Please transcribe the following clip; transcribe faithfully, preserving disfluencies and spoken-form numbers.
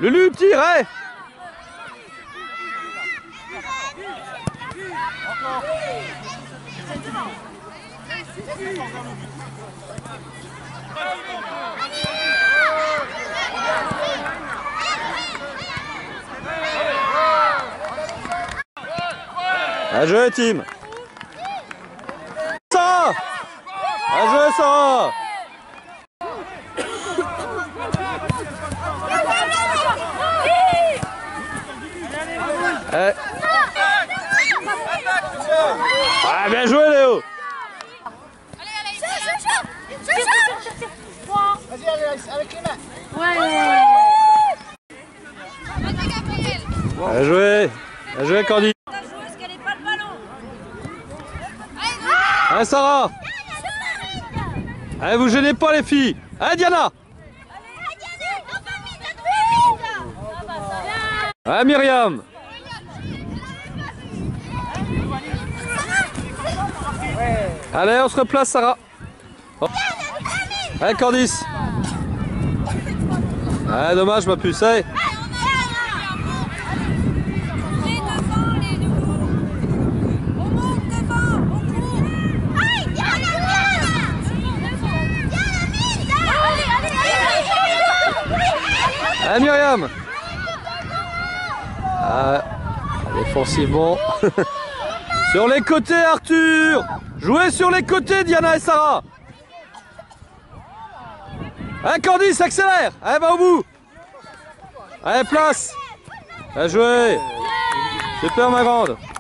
Lulu, tire, hey. Bien joué, Tim. Ça. Bien joué, Sarah. Eh. Ah, bien joué, Léo. Vas-y, allez, avec les mains. Ouais. Bien joué. Bien joué, Candy. Allez, Sarah. Allez, vous gênez pas, les filles. Allez, Diana. Allez, Myriam. Allez, on se replace, Sarah. Oh. Allez, Candice. Allez, dommage, ma puce. Allez. Allez, Myriam. Ah, défensivement. Sur les côtés, Arthur. Jouez sur les côtés, Diana et Sarah. Allez, Candice, accélère. Allez, va au bout. Allez, place. Bien joué. Super, ma grande.